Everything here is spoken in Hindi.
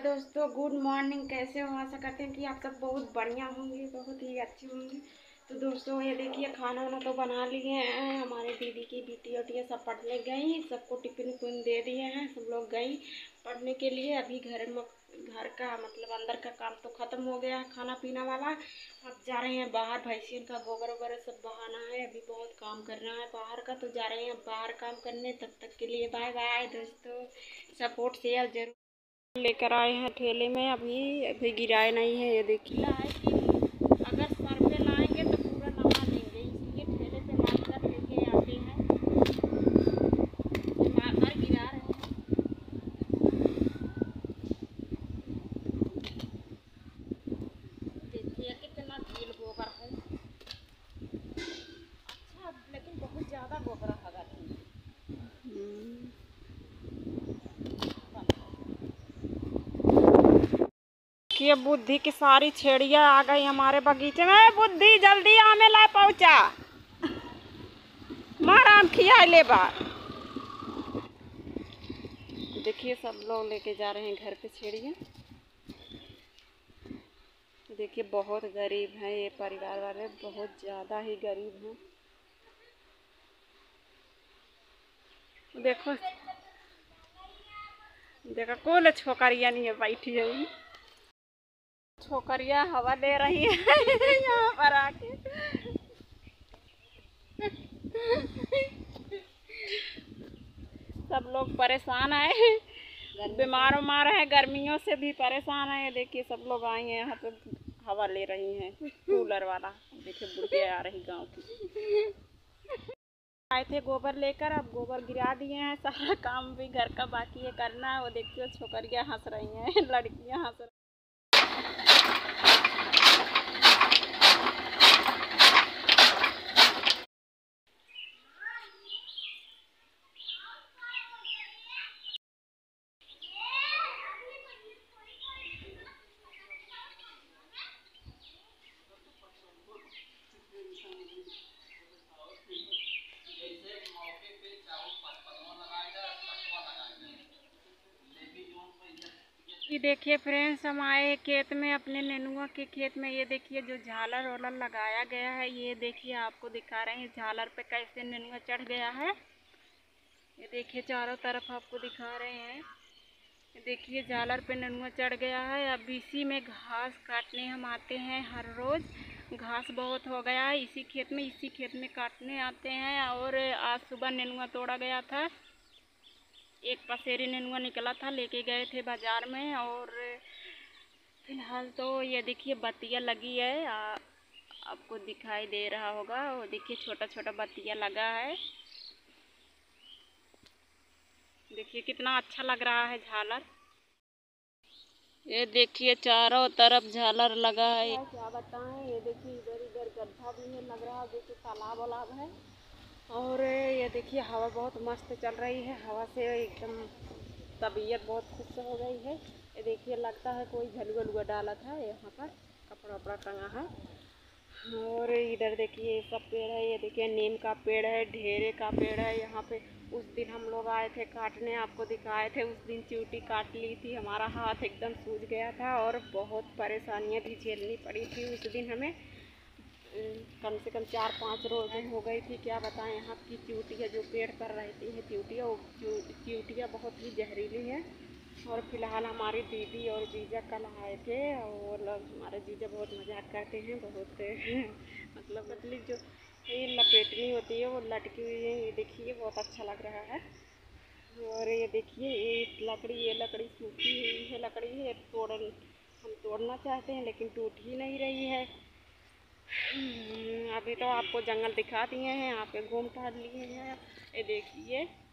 दोस्तों, गुड मॉर्निंग। कैसे हो? आशा करते हैं कि आप सब बहुत बढ़िया होंगे, बहुत ही अच्छे होंगे। तो दोस्तों, ये देखिए खाना वाना तो बना लिए हैं। हमारे दीदी की बेटी वटियाँ सब पढ़ने गई, सबको टिफिन उफिन दे दिए हैं, सब लोग गई पढ़ने के लिए। अभी घर का मतलब अंदर का काम तो ख़त्म हो गया है, खाना पीना वाला। अब जा रहे हैं बाहर, भैंसियन का गोबर वगैरह सब बहाना है। अभी बहुत काम करना है बाहर का, तो जा रहे हैं बाहर काम करने। तब तक के लिए बाय बाय दोस्तों। सपोर्ट शेयर जरूर लेकर आए हैं ठेले में। अभी गिराए नहीं है। ये देखिए है कि अगर सर पे लाएंगे तो पूरा नहा लेंगे, इसलिए ठेले पे लाकर लेके आते हैं। लाकर गिरा रहे हैं। देखिए कितना ढील गोबर है। अच्छा, लेकिन बहुत ज़्यादा गोबर होगा। ये बुद्धि की सारी छेड़ियाँ आ गई हमारे बगीचे में। बुद्धि जल्दी आमे ला पहुँचा, माराम खिया ले बार। देखिए सब लोग लेके जा रहे हैं घर पे छेड़ियाँ। देखिए बहुत गरीब हैं ये परिवार वाले, बहुत ज़्यादा ही गरीब हैं। देखो देखो कौन छोकरिया नहीं है बैठी है। छोकरिया हवा ले रही है यहाँ पर आके। सब लोग परेशान है, बीमार उमार है, गर्मियों से भी परेशान है। देखिए सब लोग आए हैं यहाँ पे, हवा ले रही हैं कूलर वाला। देखिए बुढ़िया आ रही गांव की। आए थे गोबर लेकर, अब गोबर गिरा दिए हैं। सारा काम भी घर का बाकी है करना। वो देखिए छोकरियाँ हंस रही हैं, लड़कियाँ हंस रही। ये देखिए फ्रेंड्स, हम आए खेत में, अपने नेनुआ के खेत में। ये देखिए जो झालर वालर लगाया गया है, ये देखिए आपको दिखा रहे हैं झालर पे कैसे नेनुआ चढ़ गया है। ये देखिए चारों तरफ आपको दिखा रहे हैं। ये देखिए झालर पे नेनुआ चढ़ गया है। अब इसी में घास काटने हम आते हैं हर रोज़। घास बहुत हो गया है इसी खेत में काटने आते हैं। और आज सुबह नेनुआ तोड़ा गया था, एक पसेरी नेनुआ निकला था, लेके गए थे बाज़ार में। और फिलहाल तो ये देखिए बत्तियाँ लगी है, आपको दिखाई दे रहा होगा। वो देखिए छोटा छोटा बत्तियाँ लगा है। देखिए कितना अच्छा लग रहा है झालर। ये देखिए चारों तरफ झालर लगा है। क्या बताएं, ये देखिए इधर इधर गड्ढा भी है, लग रहा है देखिए तालाब वालाब है। और ये देखिए हवा बहुत मस्त चल रही है, हवा से एकदम तबीयत बहुत खुश हो गई है। ये देखिए लगता है कोई झलुआ वलुआ डाला था, यहाँ पर कपड़ा वपड़ा टंगा है। और इधर देखिए ये सब पेड़ है। ये देखिए नीम का पेड़ है, ढेरे का पेड़ है यहाँ पे। उस दिन हम लोग आए थे काटने, आपको दिखाए थे। उस दिन चींटी काट ली थी, हमारा हाथ एकदम सूज गया था और बहुत परेशानियाँ भी झेलनी पड़ी थी उस दिन हमें। कम से कम 4-5 रोज हो गई थी। क्या बताएं, यहाँ की चींटियाँ जो पेड़ पर रहती है, चींटियाँ बहुत ही जहरीली हैं। और फिलहाल हमारी दीदी और जीजा कल आए थे, और हमारे जीजा बहुत मजाक करते हैं, बहुत मतलब मछली जो ये लपेटनी होती है वो लटकी हुई है। ये देखिए बहुत अच्छा लग रहा है। और ये देखिए ये लकड़ी सूखी हुई है, लकड़ी है हम तोड़ना चाहते हैं लेकिन टूट ही नहीं रही है। अभी तो आपको जंगल दिखा दिए हैं, यहाँ पे घूम टहल लिए हैं। ये देखिए